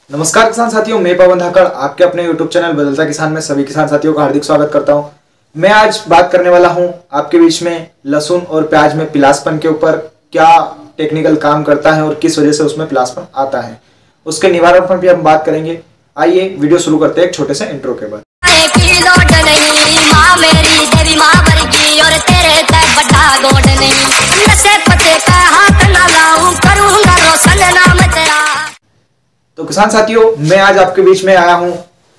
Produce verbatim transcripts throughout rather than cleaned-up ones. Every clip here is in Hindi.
नमस्कार किसान साथियों, मैं पवन धाकड़ आपके अपने यूट्यूब चैनल बदलता किसान में सभी किसान साथियों का हार्दिक स्वागत करता हूं। मैं आज बात करने वाला हूं आपके बीच में लहसुन और प्याज में पिलासपन के ऊपर क्या टेक्निकल काम करता है और किस वजह से उसमें पिलासपन आता है, उसके निवारण पर भी हम बात करेंगे। आइए वीडियो शुरू करते हैं एक छोटे से इंट्रो के बाद। तो किसान साथियों, मैं आज आपके बीच में आया हूं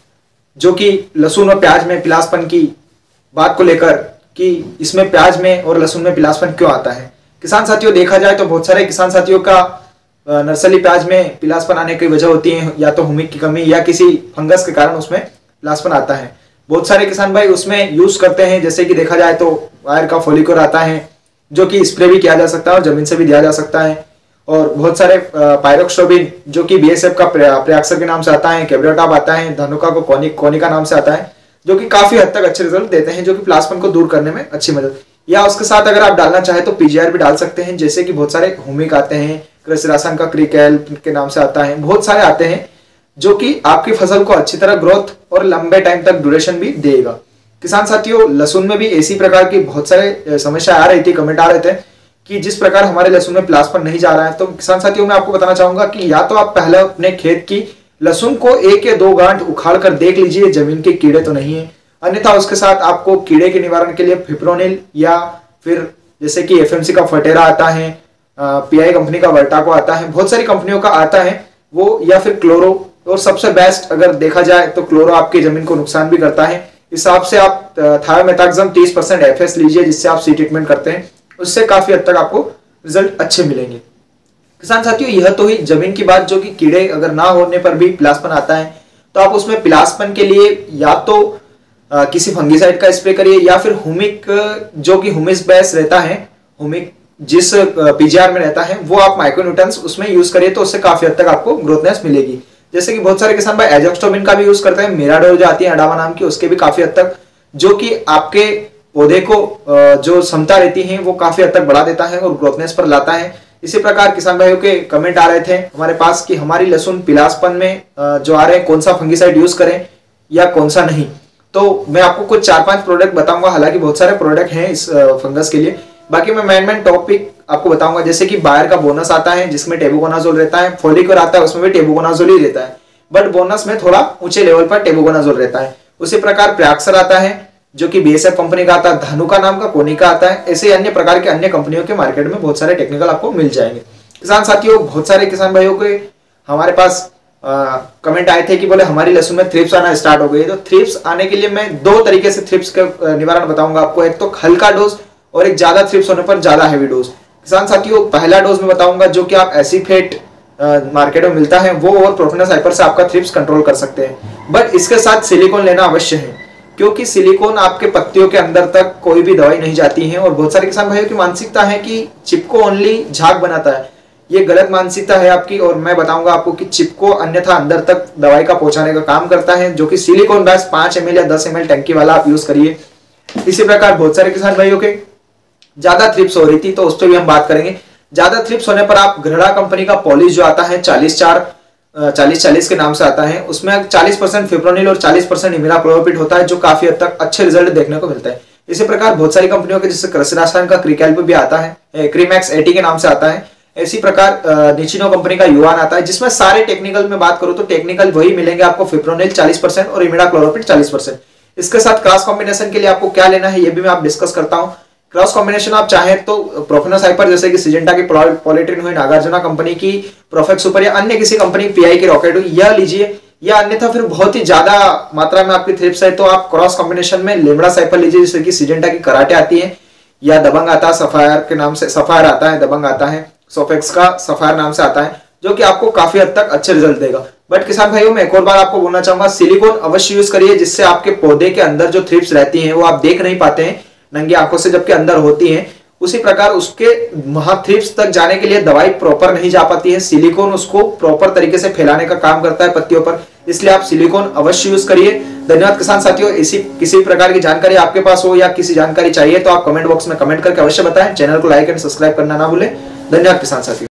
जो कि लहसुन और प्याज में पिलासपन की बात को लेकर कि इसमें प्याज में और लहसुन में पिलासपन क्यों आता है। किसान साथियों, देखा जाए तो बहुत सारे किसान साथियों का नर्सरी प्याज में पिलासपन आने की वजह होती है या तो हुमिक की कमी या किसी फंगस के कारण उसमें पिलासपन आता है। बहुत सारे किसान भाई उसमें यूज करते हैं, जैसे कि देखा जाए तो वायर का फोलिकोर आता है जो कि स्प्रे भी किया जा सकता है और जमीन से भी दिया जा सकता है, और बहुत सारे पायरोक्सोबिन जो कि बीएसएफ का प्रयाक्सर के नाम से आता है, कैब्रियोटाप आता है, धनुका को कोनी कोनिका नाम से आता है, जो कि काफी हद तक अच्छे रिजल्ट देते हैं, जो कि पिलासपन को दूर करने में अच्छी मदद। या उसके साथ अगर आप डालना चाहें तो पीजीआर भी डाल सकते हैं, जैसे कि बहुत सारे हुमिक आते हैं, कृषि रासायन का क्रिकैल के नाम से आता है, बहुत सारे आते हैं जो कि आपकी फसल को अच्छी तरह ग्रोथ और लंबे टाइम तक ड्यूरेशन भी देगा। किसान साथियों, लहसुन में भी इसी प्रकार की बहुत सारे समस्या आ रही थी, कमेंट आ रहे थे कि जिस प्रकार हमारे लहसुन में पिलासपन नहीं जा रहा है। तो किसान साथियों, मैं आपको बताना चाहूंगा कि या तो आप पहले अपने खेत की लहसुन को एक या दो गांठ उखाड़ कर देख लीजिए जमीन के कीड़े तो नहीं है, अन्यथा उसके साथ आपको कीड़े के निवारण के लिए फिप्रोनिल या फिर जैसे कि एफएमसी का फटेरा आता है, पीआई कंपनी का वर्टाको आता है, बहुत सारी कंपनियों का आता है वो, या फिर क्लोरो। और सबसे बेस्ट अगर देखा जाए तो क्लोरो आपकी जमीन को नुकसान भी करता है, इस हिसाब से आप थायोमेथाक्सम तीस परसेंट एफएस लीजिए जिससे आप सी ट्रीटमेंट करते हैं, उससे काफी हद तक आपको रिजल्ट अच्छे मिलेंगे। किसान साथियों, यह तो ही जमीन की बात जो कि कीड़े अगर ना होने पर भी पिलासपन आता है, तो आप उसमें पिलासपन के लिए या तो आ, किसी फंगीसाइड का स्प्रे करिए या फिर हुमिक जो कि हुमिस बेस रहता है, हुमिक जिस पीजीआर में रहता है वो आप माइक्रोन्यूट्रंस उसमें यूज करिए, तो उससे काफी हद तक आपको ग्रोथनेस मिलेगी। जैसे कि बहुत सारे किसान भाई एजोक्स्टोबिन का भी यूज करते हैं, मिराडोल जो आती है अडावा नाम की, उसके भी काफी हद तक जो कि आपके पौधे को जो क्षमता रहती है वो काफी हद तक बढ़ा देता है और ग्रोथनेस पर लाता है। इसी प्रकार किसान भाइयों के कमेंट आ रहे थे हमारे पास कि हमारी लहसुन पिलासपन में जो आ रहे हैं कौन सा फंगीसाइड यूज करें या कौन सा नहीं। तो मैं आपको कुछ चार पांच प्रोडक्ट बताऊंगा, हालांकि बहुत सारे प्रोडक्ट हैं इस फंगस के लिए, बाकी मैं मेन मेन टॉपिक आपको बताऊंगा। जैसे कि बायर का बोनस आता है जिसमें टेबुकोनाजोल रहता है, फोलिकोर आता है उसमें भी टेबुकोनाजोल ही रहता है, बट बोनस में थोड़ा ऊंचे लेवल पर टेबुकोनाजोल रहता है। उसी प्रकार प्रयाक्सर आता है जो कि बीएसएफ कंपनी का आता है, धनुका नाम का कोनिका आता है, ऐसे अन्य प्रकार के अन्य कंपनियों के मार्केट में बहुत सारे टेक्निकल आपको मिल जाएंगे। किसान साथियों, बहुत सारे किसान भाइयों के हमारे पास आ, कमेंट आए थे कि बोले हमारी लहसुन में थ्रिप्स आना स्टार्ट हो गई। तो थ्रिप्स आने के लिए मैं दो तरीके से थ्रिप्स का निवारण बताऊंगा आपको, एक तो हल्का डोज और एक ज्यादा थ्रिप्स होने पर ज्यादा हैवी डोज। किसान साथियों, पहला डोज में बताऊंगा जो कि आप एसीफेट मार्केट में मिलता है वो, और प्रोफेनस हाइपर से आपका थ्रिप्स कंट्रोल कर सकते हैं, बट इसके साथ सिलिकॉन लेना अवश्य है, क्योंकि सिलिकॉन आपके पत्तियों के अंदर तक कोई भी दवाई नहीं जाती है। और बहुत सारे किसान भाइयों की मानसिकता है कि चिपको ओनली झाग बनाता है, ये गलत मानसिकता है आपकी, और मैं बताऊंगा आपको कि चिपको अन्यथा अंदर तक दवाई का पहुंचाने का काम करता है, जो कि सिलिकॉन बैस पांच एम एल या दस एम एल टंकी वाला आप यूज करिए। इसी प्रकार बहुत सारे किसान भाइयों के ज्यादा थ्रिप्स हो रही थी तो उस पर भी हम बात करेंगे। ज्यादा थ्रिप्स होने पर आप घृणा कंपनी का पॉलिश जो आता है चालीस चार चालीस चालीस के नाम से आता है, उसमें चालीस परसेंट फिप्रोनिल और चालीस परसेंट इमिडाक्लोप्रिड होता है, जो काफी हद तक अच्छे रिजल्ट देखने को मिलता है। इसी प्रकार बहुत सारी कंपनियों के जैसे कृषि रासायन का क्रिकैल भी आता है, क्रीमैक्स एटी के नाम से आता है। इसी प्रकार निचिनो कंपनी का युवान आता है, जिसमें सारे टेक्निकल में बात करूं तो टेक्निकल वही मिलेंगे आपको, फिप्रोनिल चालीस परसेंट और इमिडाक्लोप्रिड चालीस परसेंट। इसके साथ क्रॉस कॉम्बिनेशन के लिए आपको क्या लेना है ये भी मैं आप डिस्कस करता हूं। क्रॉस कॉम्बिनेशन आप चाहें तो प्रोफेनस हाइपर जैसे कि सिजेंटा की पॉलिट्रिन हुई, नागार्जुना कंपनी की प्रोफेक्ट सुपर या अन्य किसी कंपनी पीआई की रॉकेट हुई, यह लीजिए, या अन्यथा फिर बहुत ही ज्यादा मात्रा में आपकी थ्रिप्स है तो आप क्रॉस कॉम्बिनेशन में लेमड़ा साइपर लीजिए, जैसे कि सिजेंटा की कराटे आती है, या दबंग आता है सफायर के नाम से, सफायर आता है, दबंग आता है, सोफेक्स का सफायर नाम से आता है, जो कि आपको काफी हद तक अच्छे रिजल्ट देगा। बट किसान भाइयों, मैं एक और बार आपको बोलना चाहूंगा, सिलिकॉन अवश्य यूज करिए, जिससे आपके पौधे के अंदर जो थ्रिप्स रहती हैं वो आप देख नहीं पाते हैं नंगी आंखों से, जबकि अंदर होती हैं। उसी प्रकार उसके वहां थ्रिप्स तक जाने के लिए दवाई प्रॉपर नहीं जा पाती है, सिलिकॉन उसको प्रॉपर तरीके से फैलाने का काम करता है पत्तियों पर, इसलिए आप सिलिकॉन अवश्य यूज करिए। धन्यवाद किसान साथियों। इसी किसी प्रकार की जानकारी आपके पास हो या किसी जानकारी चाहिए तो आप कमेंट बॉक्स में कमेंट करके अवश्य बताएं। चैनल को लाइक एंड सब्सक्राइब करना ना भूलें। धन्यवाद किसान साथियों।